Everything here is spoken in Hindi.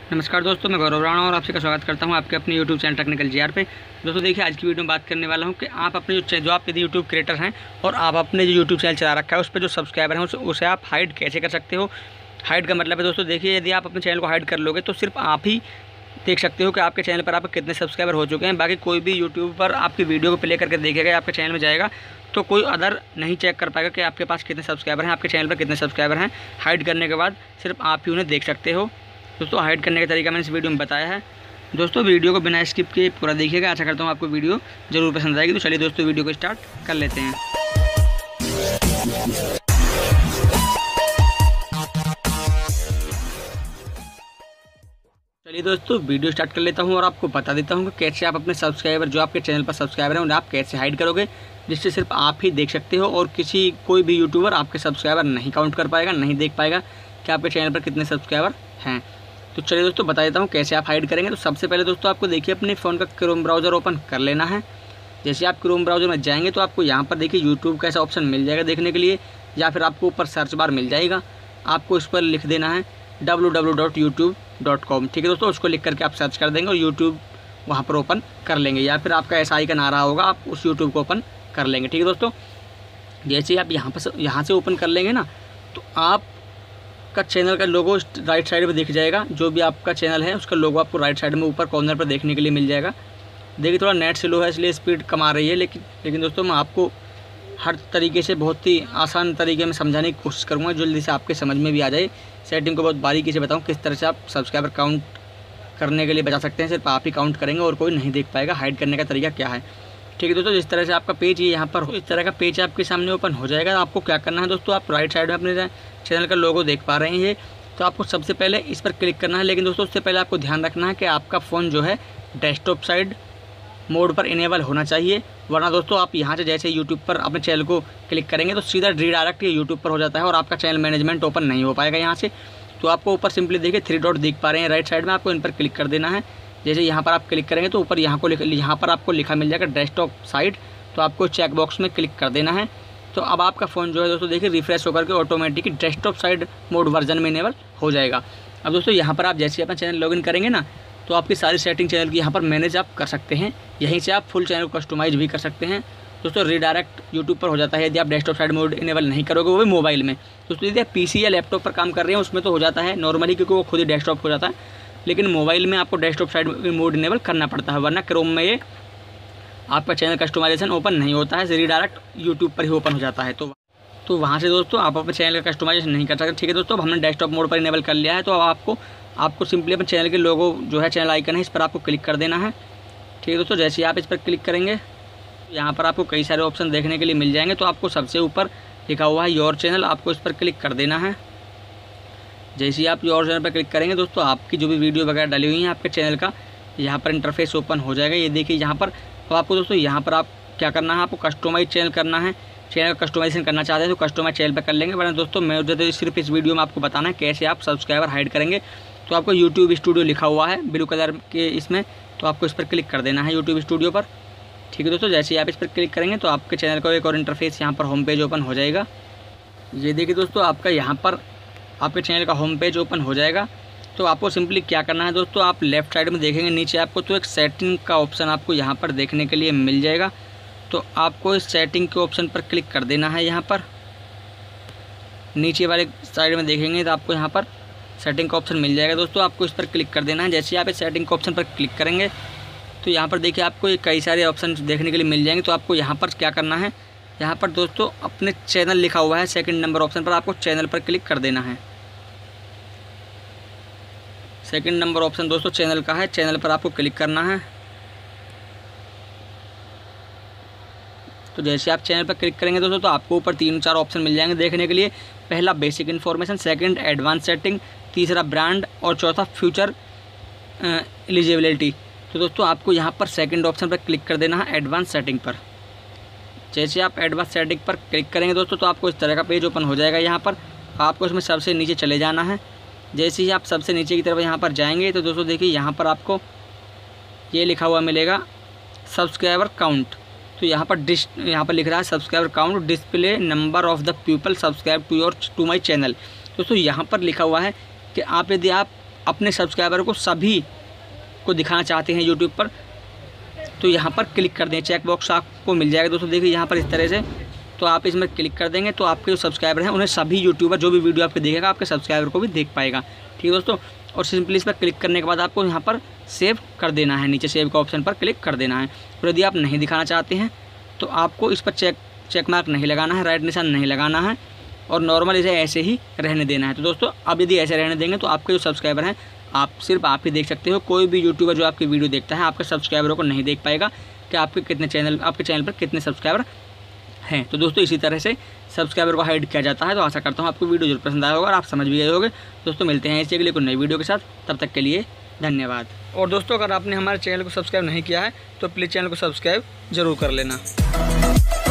नमस्कार दोस्तों, मैं गौरव राणा और आपसे का स्वागत करता हूं आपके अपने यूट्यूब चैनल टेक्निकल जीआर पे। दोस्तों देखिए, आज की वीडियो में बात करने वाला हूं कि आप अपने जो आप यदि यूट्यूब क्रिएटर हैं और आप अपने जो यूट्यूब चैनल चला रखा है उस पर जो सब्सक्राइबर हैं उसे आप हाइड कैसे कर सकते हो। हाइड का मतलब है दोस्तों, देखिए यदि आप अपने चैनल को हाइड कर लोगे तो सिर्फ आप ही देख सकते हो कि आपके चैनल पर आपके कितने सब्सक्राइबर हो चुके हैं। बाकी कोई भी यूट्यूब पर आपकी वीडियो को प्ले करके देखेगा, आपके चैनल में जाएगा तो कोई अदर नहीं चेक कर पाएगा कि आपके पास कितने सब्सक्राइबर हैं, आपके चैनल पर कितने सब्सक्राइबर हैं। हाइड करने के बाद सिर्फ आप ही उन्हें देख सकते हो। दोस्तों हाइड करने का तरीका मैंने इस वीडियो में बताया है। दोस्तों वीडियो को बिना स्किप किए पूरा देखिएगा। आशा करता हूँ आपको वीडियो ज़रूर पसंद आएगी। तो चलिए दोस्तों वीडियो को स्टार्ट कर लेते हैं। चलिए दोस्तों वीडियो स्टार्ट कर लेता हूं और आपको बता देता हूं कि कैसे आप अपने सब्सक्राइबर जो आपके चैनल पर सब्सक्राइबर हैं उन्हें आप कैसे हाइड करोगे, जिससे सिर्फ आप ही देख सकते हो और कोई भी यूट्यूबर आपके सब्सक्राइबर नहीं काउंट कर पाएगा, नहीं देख पाएगा कि आपके चैनल पर कितने सब्सक्राइबर हैं। तो चलिए दोस्तों बता देता हूँ कैसे आप हाइड करेंगे। तो सबसे पहले दोस्तों आपको देखिए अपने फ़ोन का क्रोम ब्राउज़र ओपन कर लेना है। जैसे आप क्रोम ब्राउज़र में जाएंगे तो आपको यहाँ पर देखिए यूट्यूब का ऐसा ऑप्शन मिल जाएगा देखने के लिए, या फिर आपको ऊपर सर्च बार मिल जाएगा। आपको इस पर लिख देना है www.youtube.com। ठीक है दोस्तों, उसको लिख करके आप सर्च कर देंगे और यूट्यूब वहाँ पर ओपन कर लेंगे, या फिर आपका ऐसा आइकन आ रहा होगा, आप उस यूट्यूब को ओपन कर लेंगे। ठीक है दोस्तों, जैसे ही आप यहाँ से ओपन कर लेंगे ना तो आपका चैनल का लोगो राइट साइड में दिख जाएगा। जो भी आपका चैनल है उसका लोगो आपको राइट साइड में ऊपर कॉर्नर पर देखने के लिए मिल जाएगा। देखिए थोड़ा नेट स्लो है इसलिए स्पीड कम आ रही है, लेकिन दोस्तों मैं आपको हर तरीके से बहुत ही आसान तरीके में समझाने की कोशिश करूँगा, जल्दी से आपके समझ में भी आ जाए। सेटिंग को बहुत बारीकी से बताऊँ किस तरह से आप सब्सक्राइबर काउंट करने के लिए बचा सकते हैं। सिर्फ आप ही काउंट करेंगे और कोई नहीं देख पाएगा। हाइड करने का तरीका क्या है, ठीक है दोस्तों। जिस तरह से आपका पेज ये यहाँ पर इस तरह का पेज आपके सामने ओपन हो जाएगा। आपको क्या करना है दोस्तों, आप राइट साइड में अपने चैनल का लोगो देख पा रहे हैं, तो आपको सबसे पहले इस पर क्लिक करना है। लेकिन दोस्तों उससे पहले आपको ध्यान रखना है कि आपका फ़ोन जो है डेस्कटॉप साइड मोड पर इनेबल होना चाहिए, वरना दोस्तों आप यहाँ से जैसे यूट्यूब पर अपने चैनल को क्लिक करेंगे तो सीधा रीडायरेक्ट ये यूट्यूब पर हो जाता है और आपका चैनल मैनेजमेंट ओपन नहीं हो पाएगा यहाँ से। तो आपको ऊपर सिंपली देखिए 3 डॉट दिख पा रहे हैं राइट साइड में, आपको इन पर क्लिक कर देना है। जैसे यहाँ पर आप क्लिक करेंगे तो ऊपर यहाँ पर आपको लिखा मिल जाएगा डेस्कटॉप साइड, तो आपको चेक बॉक्स में क्लिक कर देना है। तो अब आपका फ़ोन जो है दोस्तों देखिए रिफ्रेश होकर के automatic desktop side mode version में इनेबल हो जाएगा। अब दोस्तों यहाँ पर आप जैसे अपना चैनल लॉगिन करेंगे ना तो आपकी सारी सेटिंग चैनल की यहाँ पर मैनेज आप कर सकते हैं। यहीं से आप फुल चैनल को कस्टमाइज़ भी कर सकते हैं। दोस्तों रीडायरेक्ट यूट्यूब पर हो जाता है यदि आप डेस्कटॉप साइड मोड इनेबल नहीं करोगे, वो भी मोबाइल में। दोस्तों यदि आप पीसी या लैपटॉप पर काम कर रहे हैं उसमें तो हो जाता है नॉर्मली, क्योंकि वो खुद ही डेस्कटॉप हो जाता है। लेकिन मोबाइल में आपको डेस्कटॉप साइड मोड इनेबल करना पड़ता है, वरना क्रोम में ये आपका चैनल कस्टमाइजेशन ओपन नहीं होता है, रीडायरेक्ट यूट्यूब पर ही ओपन हो जाता है। तो वहाँ से दोस्तों आप अपने चैनल का कस्टमाइजेशन नहीं कर सकते। ठीक है दोस्तों, अब हमने डेस्कटॉप मोड पर इनेबल कर लिया है। तो अब आपको सिंपली अपने चैनल के लोगो जो है चैनल आइकन है इस पर आपको क्लिक कर देना है। ठीक है दोस्तों, जैसे आप इस पर क्लिक करेंगे यहाँ पर आपको कई सारे ऑप्शन देखने के लिए मिल जाएंगे। तो आपको सबसे ऊपर लिखा हुआ है योर चैनल, आपको इस पर क्लिक कर देना है। जैसे ही आप योर चैनल पर क्लिक करेंगे दोस्तों आपकी जो भी वीडियो वगैरह डली हुई हैं आपके चैनल का यहाँ पर इंटरफेस ओपन हो जाएगा। ये देखिए यहाँ पर। तो आपको दोस्तों यहाँ पर आप क्या करना है, आपको कस्टमाइज चैनल करना है। चैनल का कस्टमाइजेशन करना चाहते हैं तो कस्टमाइज चैनल पर कर लेंगे, वरना दोस्तों मैं तो सिर्फ इस वीडियो में आपको बताना है कैसे आप सब्सक्राइबर हाइड करेंगे। तो आपको यूट्यूब स्टूडियो लिखा हुआ है ब्लू कलर के इसमें, तो आपको इस पर क्लिक कर देना है यूट्यूब स्टूडियो पर। ठीक है दोस्तों, जैसे ही आप इस पर क्लिक करेंगे तो आपके चैनल का एक और इंटरफेस यहाँ पर होम पेज ओपन हो जाएगा। ये देखिए दोस्तों आपका यहाँ पर आपके चैनल का होम पेज ओपन हो जाएगा। तो आपको सिंपली क्या करना है दोस्तों, आप लेफ़्ट साइड में देखेंगे नीचे आपको तो एक सेटिंग का ऑप्शन आपको यहाँ पर देखने के लिए मिल जाएगा। तो आपको इस सेटिंग के ऑप्शन पर क्लिक कर देना है। यहाँ पर नीचे वाले साइड में देखेंगे तो आपको यहाँ पर सेटिंग का ऑप्शन मिल जाएगा दोस्तों, आपको इस पर क्लिक कर देना है। जैसे आप इस सेटिंग के ऑप्शन पर क्लिक करेंगे तो यहाँ पर देखिए आपको कई सारे ऑप्शन देखने के लिए मिल जाएंगे। तो आपको यहाँ पर क्या करना है, यहाँ पर दोस्तों अपने चैनल लिखा हुआ है सेकंड नंबर ऑप्शन पर, आपको चैनल पर क्लिक कर देना है। सेकंड नंबर ऑप्शन दोस्तों चैनल का है, चैनल पर आपको क्लिक करना है। तो जैसे आप चैनल पर क्लिक करेंगे दोस्तों तो आपको ऊपर 3-4 ऑप्शन मिल जाएंगे देखने के लिए। पहला basic information, second advance setting, तीसरा ब्रांड और चौथा फ्यूचर एलिजिबिलिटी। तो दोस्तों आपको यहाँ पर सेकंड ऑप्शन पर क्लिक कर देना है एडवांस सेटिंग पर। जैसे आप एडवांस सेटिंग पर क्लिक करेंगे दोस्तों तो आपको इस तरह का पेज ओपन हो जाएगा। यहाँ पर आपको इसमें सबसे नीचे चले जाना है। जैसे ही आप सबसे नीचे की तरफ यहाँ पर जाएंगे तो दोस्तों देखिए यहाँ पर आपको ये लिखा हुआ मिलेगा सब्सक्राइबर काउंट। तो यहाँ पर लिख रहा है subscriber count display number of the people subscribe to my channel. दोस्तों यहाँ पर लिखा हुआ है कि यदि आप अपने सब्सक्राइबर को सभी को दिखाना चाहते हैं यूट्यूब पर, तो यहाँ पर क्लिक कर दें, चेक बॉक्स आपको मिल जाएगा दोस्तों। देखिए यहाँ पर इस तरह से, तो आप इसमें क्लिक कर देंगे तो आपके जो सब्सक्राइबर हैं उन्हें सभी यूट्यूबर जो भी वीडियो आपके देखेगा आपके सब्सक्राइबर को भी देख पाएगा, ठीक है दोस्तों। और सिंपली इस पर क्लिक करने के बाद आपको यहाँ पर सेव कर देना है, नीचे सेव का ऑप्शन पर क्लिक कर देना है। और यदि आप नहीं दिखाना चाहते हैं तो आपको इस पर चेक मार्क नहीं लगाना है, राइट निशान नहीं लगाना है, और नॉर्मल इसे ऐसे ही रहने देना है। तो दोस्तों अब यदि ऐसे रहने देंगे तो आपके जो सब्सक्राइबर हैं सिर्फ आप ही देख सकते हो, कोई भी यूट्यूबर जो आपकी वीडियो देखता है आपके सब्सक्राइबरों को नहीं देख पाएगा कि आपके चैनल पर कितने सब्सक्राइबर हैं। तो दोस्तों इसी तरह से सब्सक्राइबर को हाइड किया जाता है। तो आशा करता हूँ आपको वीडियो जरूर पसंद आया होगा और आप समझ भी गए होंगे। दोस्तों मिलते हैं इसी अगले कोई नई वीडियो के साथ, तब तक के लिए धन्यवाद। और दोस्तों अगर आपने हमारे चैनल को सब्सक्राइब नहीं किया है तो प्लीज़ चैनल को सब्सक्राइब जरूर कर लेना।